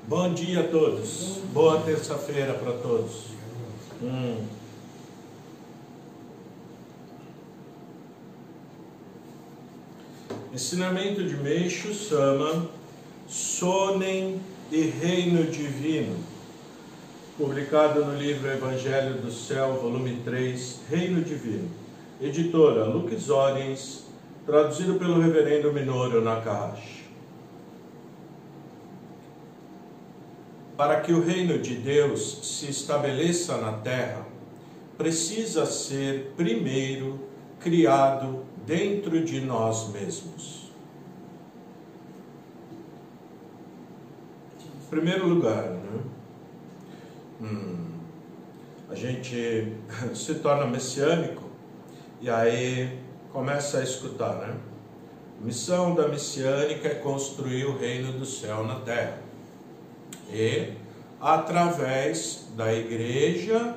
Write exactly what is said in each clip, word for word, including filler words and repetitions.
Bom dia a todos. Boa terça-feira para todos. Hum. Ensinamento de Meishu Sama, Sonen e Reino Divino, publicado no livro Evangelho do Céu, volume três, Reino Divino, editora Lux Oriens, traduzido pelo reverendo Minoru Nakahashi. Para que o reino de Deus se estabeleça na terra, precisa ser primeiro criado dentro de nós mesmos. Em primeiro lugar, né? hum, a gente se torna messiânico e aí começa a escutar, né? A missão da messiânica é construir o reino do céu na terra. E, através da igreja,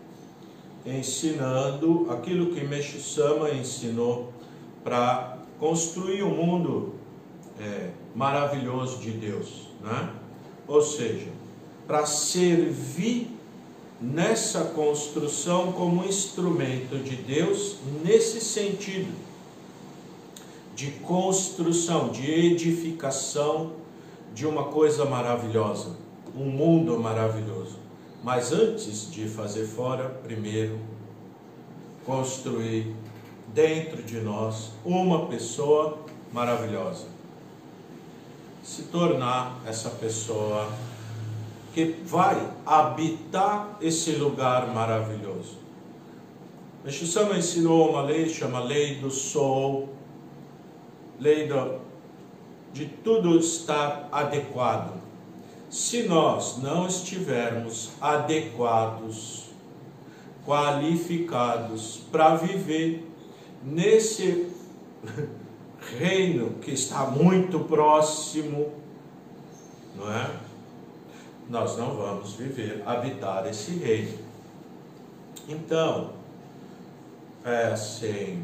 ensinando aquilo que Meishu Sama ensinou para construir um mundo é, maravilhoso de Deus, né? Ou seja, para servir nessa construção como instrumento de Deus, nesse sentido de construção, de edificação de uma coisa maravilhosa, um mundo maravilhoso. Mas antes de fazer fora, primeiro construir dentro de nós uma pessoa maravilhosa. Se tornar essa pessoa que vai habitar esse lugar maravilhoso. Meishu Sama ensinou uma lei, chama lei do Sol, lei do de tudo estar adequado. Se nós não estivermos adequados, qualificados para viver nesse reino que está muito próximo, não é? Nós não vamos viver, habitar esse reino. Então, é assim,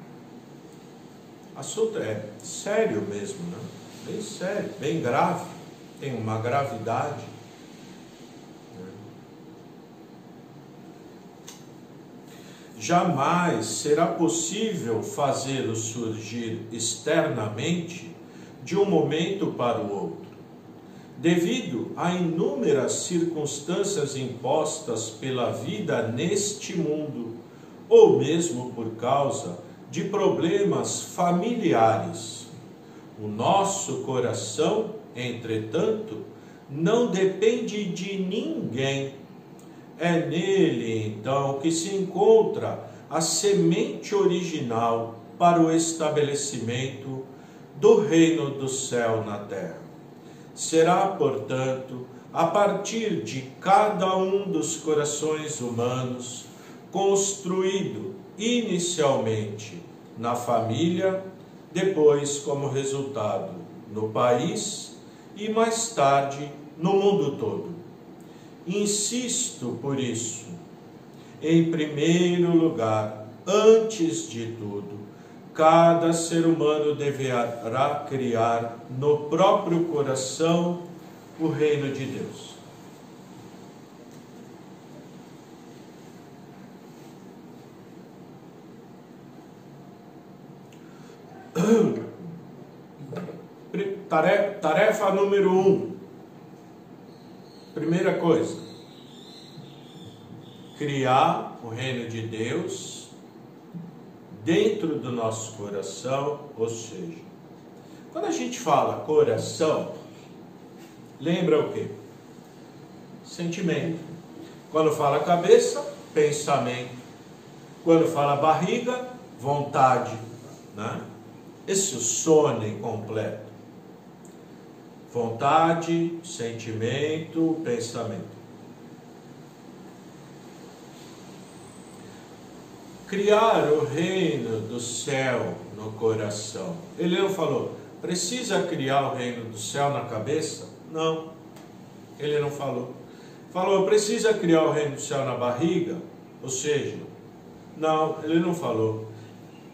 o assunto é sério mesmo, né? Bem sério, bem grave, tem uma gravidade. Jamais será possível fazê-lo surgir externamente de um momento para o outro, devido a inúmeras circunstâncias impostas pela vida neste mundo, ou mesmo por causa de problemas familiares. O nosso coração, entretanto, não depende de ninguém. É nele, então, que se encontra a semente original para o estabelecimento do reino do céu na terra. Será, portanto, a partir de cada um dos corações humanos, construído inicialmente na família, depois como resultado no país e mais tarde no mundo todo. Insisto por isso, em primeiro lugar, antes de tudo, cada ser humano deverá criar no próprio coração o reino de Deus. Tarefa, tarefa número um. Primeira coisa, criar o reino de Deus dentro do nosso coração, ou seja, quando a gente fala coração, lembra o quê? Sentimento. Quando fala cabeça, pensamento. Quando fala barriga, vontade, né? Esse é o Sonen completo. Vontade, sentimento, pensamento. Criar o reino do céu no coração. Ele não falou, precisa criar o reino do céu na cabeça? Não, ele não falou. Falou, precisa criar o reino do céu na barriga? Ou seja, não, ele não falou.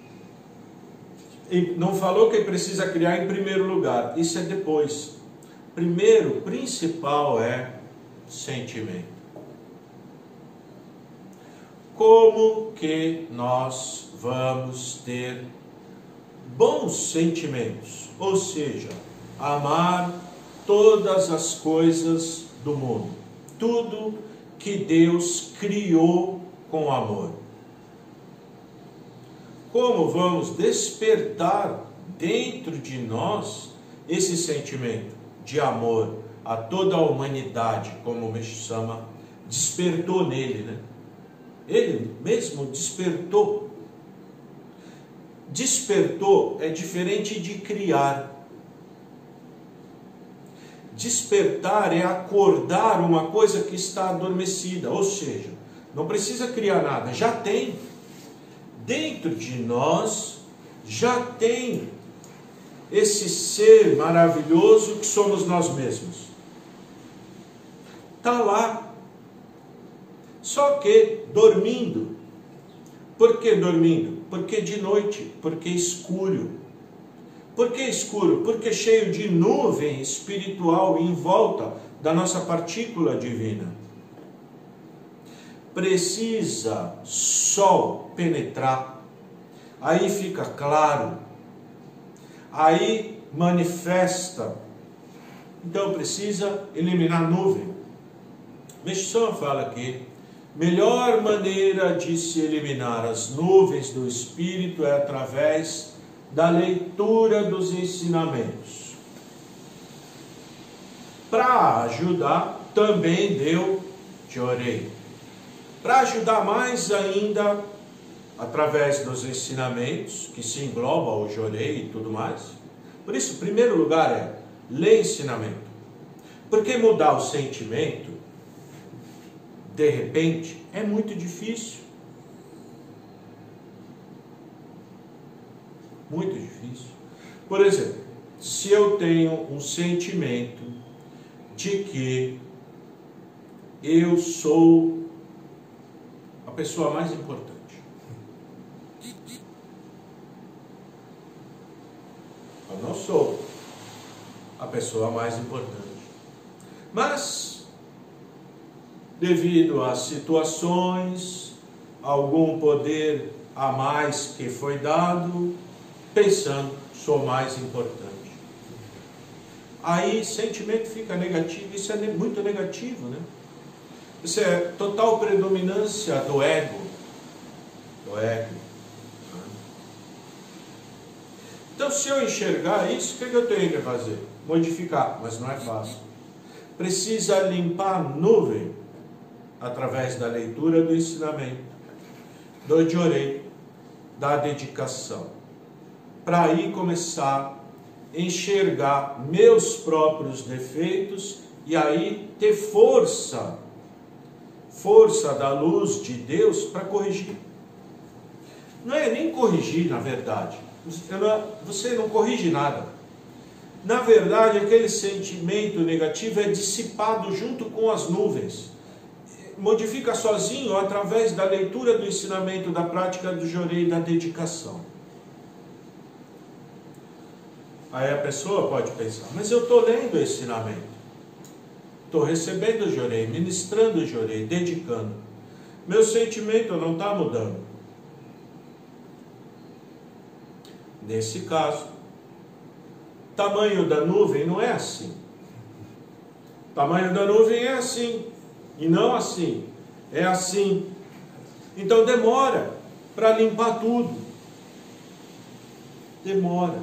E não falou que precisa criar em primeiro lugar, isso é depois. primeiro, principal é sentimento. Como que nós vamos ter bons sentimentos? Ou seja, amar todas as coisas do mundo, tudo que Deus criou com amor. Como vamos despertar dentro de nós esse sentimento de amor a toda a humanidade, como o Meixo Sama despertou nele, né? Ele mesmo despertou. Despertou é diferente de criar. Despertar é acordar uma coisa que está adormecida, ou seja, não precisa criar nada, já tem. Dentro de nós já tem esse ser maravilhoso que somos nós mesmos. Está lá. Só que dormindo. Por que dormindo? Porque de noite, porque escuro. Por que escuro? Porque cheio de nuvem espiritual em volta da nossa partícula divina. Precisa sol penetrar, aí fica claro, aí manifesta. Então precisa eliminar nuvem. Meixo Sama fala que melhor maneira de se eliminar as nuvens do espírito é através da leitura dos ensinamentos. Para ajudar, também deu Jorei. Para ajudar mais ainda, através dos ensinamentos, que se engloba o Jorei e tudo mais. Por isso, em primeiro lugar é ler ensinamento. Porque mudar o sentimento, de repente, é muito difícil. Muito difícil. Por exemplo, se eu tenho um sentimento de que eu sou a pessoa mais importante. Eu não sou a pessoa mais importante. Mas, devido às situações, algum poder a mais que foi dado, pensando, sou mais importante. Aí, sentimento fica negativo, isso é muito negativo, né? Isso é total predominância do ego. Do ego. Então, se eu enxergar isso, o que eu tenho que fazer? Modificar, mas não é fácil. Precisa limpar a nuvem através da leitura do ensinamento, do Jorei, da dedicação. Para aí começar a enxergar meus próprios defeitos e aí ter força, força da luz de Deus para corrigir. Não é nem corrigir, na verdade. Você não corrige nada. Na verdade, aquele sentimento negativo é dissipado junto com as nuvens. Modifica sozinho através da leitura do ensinamento, da prática do Jorei e da dedicação. Aí a pessoa pode pensar, mas eu estou lendo o ensinamento, estou recebendo o Jorei, ministrando o Jorei, dedicando. Meu sentimento não está mudando. Nesse caso, tamanho da nuvem não é assim. Tamanho da nuvem é assim, e não assim. É assim. Então demora para limpar tudo. Demora.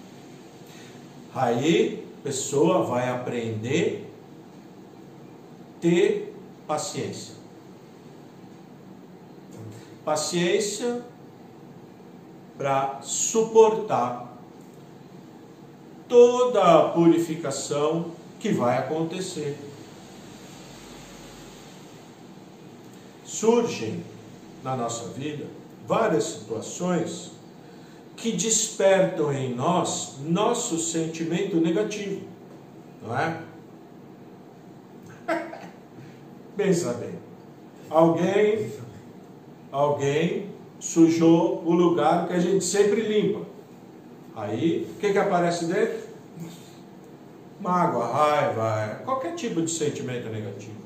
Aí a pessoa vai aprender a ter paciência. Paciência para suportar toda a purificação que vai acontecer. Surgem na nossa vida várias situações que despertam em nós nosso sentimento negativo, não é? Pensa bem. Alguém, alguém sujou o lugar que a gente sempre limpa. Aí, o que que aparece dentro? mágoa, raiva, qualquer tipo de sentimento negativo.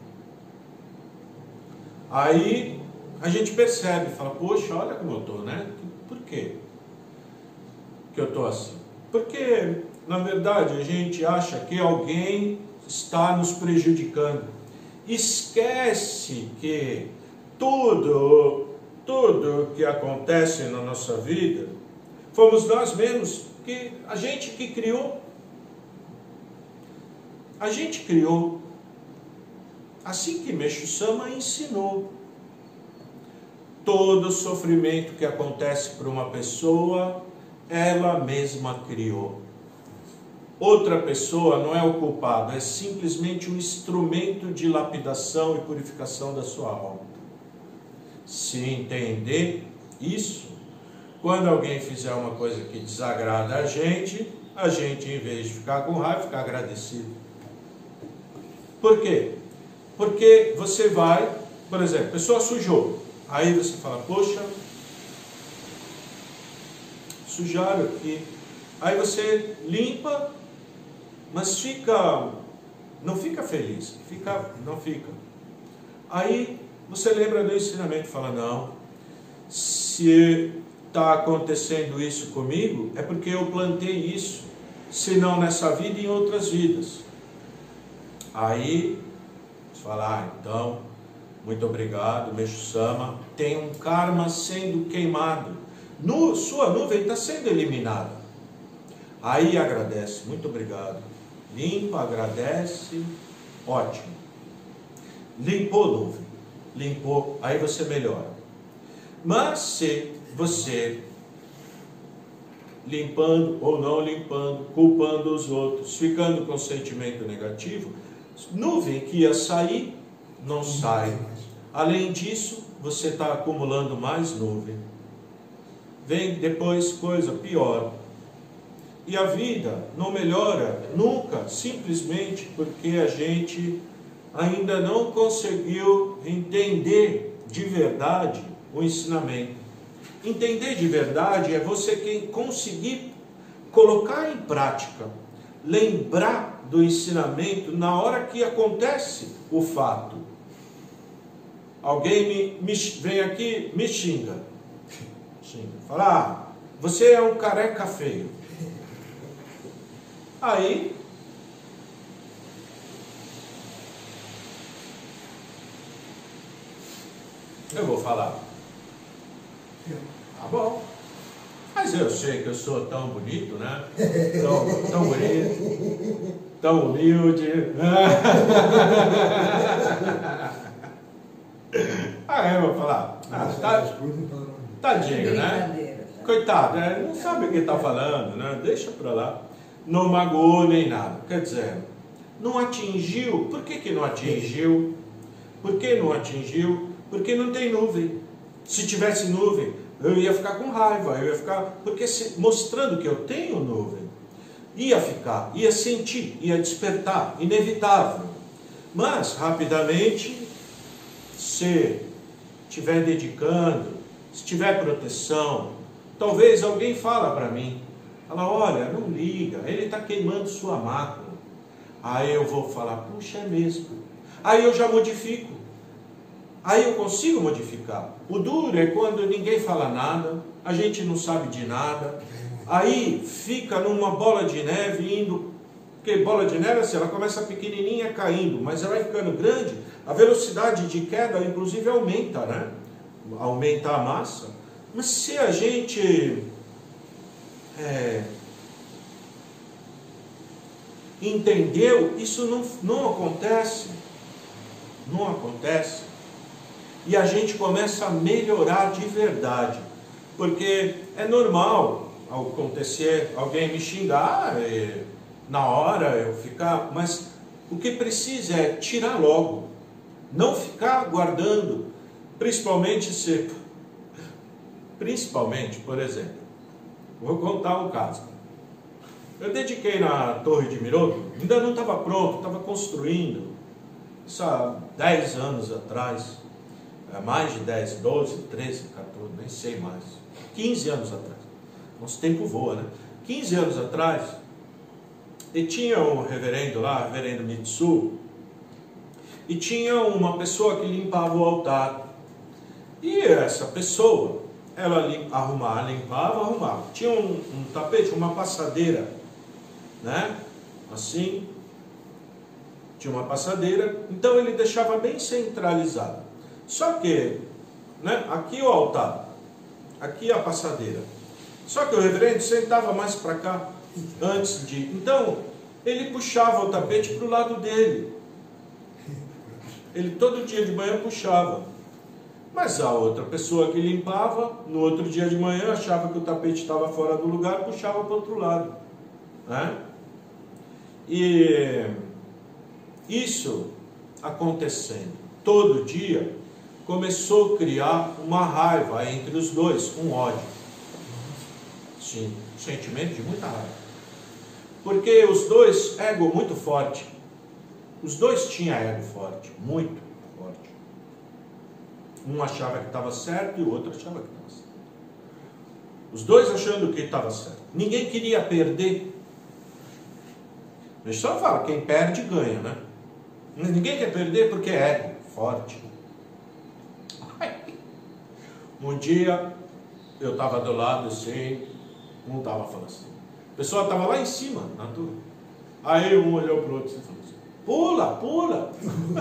Aí a gente percebe, fala, poxa, olha como eu estou, né? Por quê que eu estou assim? Porque, na verdade, a gente acha que alguém está nos prejudicando. Esquece que tudo, tudo que acontece na nossa vida, fomos nós mesmos, que a gente que criou. A gente criou. Assim que Meixo Sama ensinou. Todo sofrimento que acontece para uma pessoa, ela mesma criou. Outra pessoa não é o culpado, é simplesmente um instrumento de lapidação e purificação da sua alma. Se entender isso, quando alguém fizer uma coisa que desagrada a gente, a gente, em vez de ficar com raiva, fica agradecido. Por quê? Porque você vai, por exemplo, a pessoa sujou, aí você fala, poxa, sujaram aqui. Aí você limpa, mas fica, não fica feliz, fica, não fica. Aí você lembra do ensinamento, fala, não, se está acontecendo isso comigo, é porque eu plantei isso, se não nessa vida, em outras vidas. Aí você fala, ah, então, muito obrigado, Meixo Sama, tem um karma sendo queimado, no, sua nuvem está sendo eliminada. Aí agradece, muito obrigado. Limpa, agradece, ótimo. Limpou a nuvem, limpou, aí você melhora. Mas se você, limpando ou não limpando, culpando os outros, ficando com sentimento negativo, nuvem que ia sair, não sai. Além disso, você está acumulando mais nuvem. Vem depois coisa pior. E a vida não melhora nunca, simplesmente porque a gente ainda não conseguiu entender de verdade o ensinamento. Entender de verdade é você quem conseguir colocar em prática, lembrar do ensinamento na hora que acontece o fato. Alguém me, me vem aqui, me xinga. xinga. Fala, ah, você é um careca feio. Aí, eu vou falar, tá bom, mas eu sei que eu sou tão bonito, né? Tão, tão bonito, tão humilde. Aí eu vou falar, ah, tá, tadinho, né? Coitado, né? Não sabe o que está falando, né? Deixa pra lá. Não magoou nem nada. Quer dizer, não atingiu. Por que que não atingiu? Por que não atingiu? Porque não tem nuvem. Se tivesse nuvem, eu ia ficar com raiva, eu ia ficar... Porque se, mostrando que eu tenho nuvem, ia ficar, ia sentir, ia despertar, inevitável. Mas, rapidamente, se estiver dedicando, se tiver proteção, talvez alguém fala para mim, fala, olha, não liga, ele está queimando sua mácula. Aí eu vou falar, puxa, é mesmo. Aí eu já modifico. Aí eu consigo modificar. O duro é quando ninguém fala nada, a gente não sabe de nada. Aí fica numa bola de neve indo, porque bola de neve assim, ela começa pequenininha caindo, mas ela vai ficando grande, a velocidade de queda inclusive aumenta, né? Aumenta a massa. Mas se a gente é, entendeu, isso não, não acontece. Não acontece. E a gente começa a melhorar de verdade. Porque é normal acontecer, alguém me xingar, e, na hora eu ficar... Mas o que precisa é tirar logo. Não ficar guardando. Principalmente se... Principalmente, por exemplo, vou contar um caso. Eu dediquei na Torre de Miroto, ainda não estava pronto, estava construindo. Isso há dez anos atrás, mais de dez, doze, treze, quatorze, nem sei mais. quinze anos atrás. Nosso tempo voa, né? quinze anos atrás, E tinha um reverendo lá, reverendo Mitsu, e tinha uma pessoa que limpava o altar. E essa pessoa, ela limpa, arrumava, limpava, arrumava. Tinha um, um tapete, uma passadeira, né? Assim, tinha uma passadeira, então ele deixava bem centralizado. Só que, né, aqui o altar, aqui a passadeira. Só que o reverendo sentava mais para cá, antes de... Então, ele puxava o tapete para o lado dele. Ele todo dia de manhã puxava. Mas a outra pessoa que limpava, no outro dia de manhã, achava que o tapete estava fora do lugar, puxava para o outro lado, né? E isso acontecendo todo dia, começou a criar uma raiva entre os dois, um ódio. Sim, um sentimento de muita raiva. Porque os dois, ego muito forte. Os dois tinham ego forte, muito forte. Um achava que estava certo e o outro achava que estava certo. Os dois achando que estava certo. Ninguém queria perder. Mas só fala, quem perde ganha, né? Ninguém quer perder porque é ego forte. Um dia eu estava do lado assim, um estava falando assim. A pessoa estava lá em cima, na turma. Aí um olhou para o outro e falou assim: pula, pula.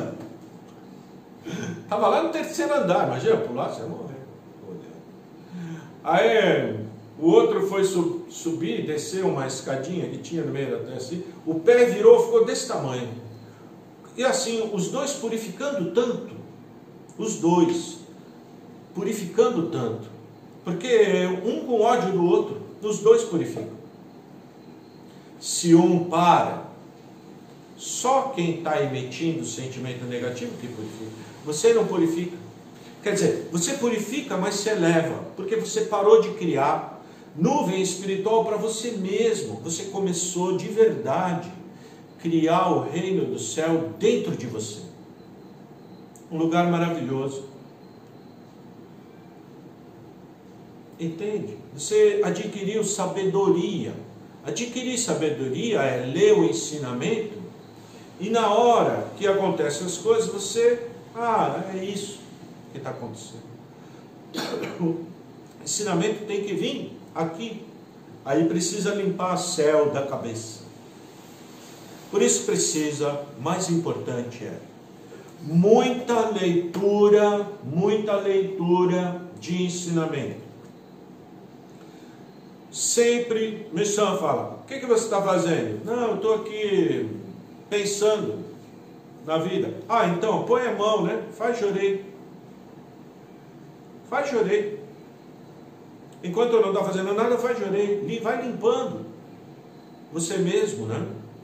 Estava lá no terceiro andar, imagina, pular, você ia morrer. Aí o outro foi sub, subir, descer uma escadinha que tinha no meio da terra assim, o pé virou, ficou desse tamanho. E assim, os dois purificando tanto, os dois purificando tanto, porque um com ódio do outro, os dois purificam. Se um para, só quem está emitindo sentimento negativo que purifica. Você não purifica. Quer dizer, você purifica, mas se eleva, porque você parou de criar nuvem espiritual para você mesmo. Você começou de verdade criar o reino do céu dentro de você. Um lugar maravilhoso. Entende? Você adquiriu sabedoria. Adquirir sabedoria é ler o ensinamento e na hora que acontecem as coisas, você, ah, é isso que está acontecendo. O ensinamento tem que vir aqui. Aí precisa limpar o céu da cabeça. Por isso precisa, mais importante é, muita leitura, muita leitura de ensinamento. Sempre, Missão fala, o que, que você está fazendo? Não, eu estou aqui pensando na vida. Ah, então, põe a mão, né? Faz chorei. Faz chorei. Enquanto eu não estou fazendo nada, faz chorei. Vai limpando você mesmo, né?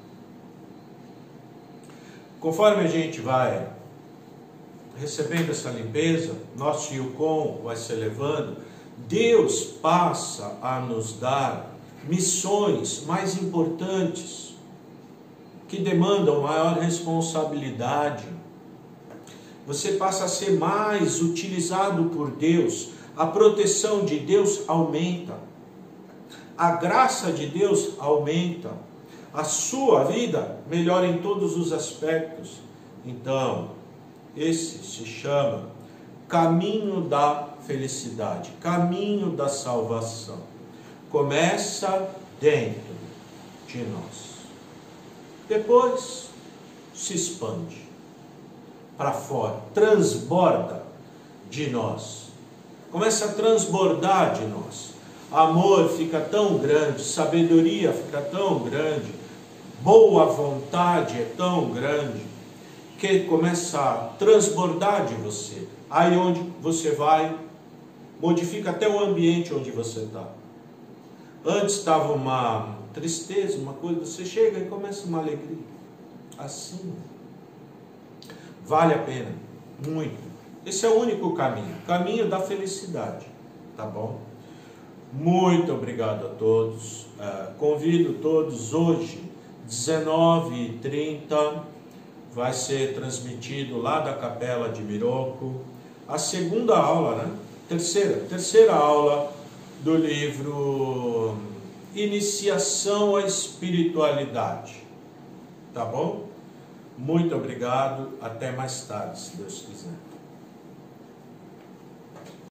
Conforme a gente vai recebendo essa limpeza, nosso Yukon vai se elevando, Deus passa a nos dar missões mais importantes, que demandam maior responsabilidade. Você passa a ser mais utilizado por Deus, a proteção de Deus aumenta, a graça de Deus aumenta, a sua vida melhora em todos os aspectos. Então, esse se chama caminho da felicidade, caminho da salvação. Começa dentro de nós. Depois se expande para fora, transborda de nós. Começa a transbordar de nós. Amor fica tão grande, sabedoria fica tão grande, boa vontade é tão grande, que começa a transbordar de você. Aí onde você vai, modifica até o ambiente onde você está. Antes estava uma tristeza, uma coisa, você chega e começa uma alegria. Assim, vale a pena, muito. Esse é o único caminho, caminho da felicidade, tá bom? Muito obrigado a todos. Uh, convido todos hoje, dezenove e trinta, vai ser transmitido lá da Capela de Miroco, a segunda aula, né? Terceira, terceira aula do livro iniciação à espiritualidade. Tá bom? Muito obrigado. Até mais tarde, se Deus quiser.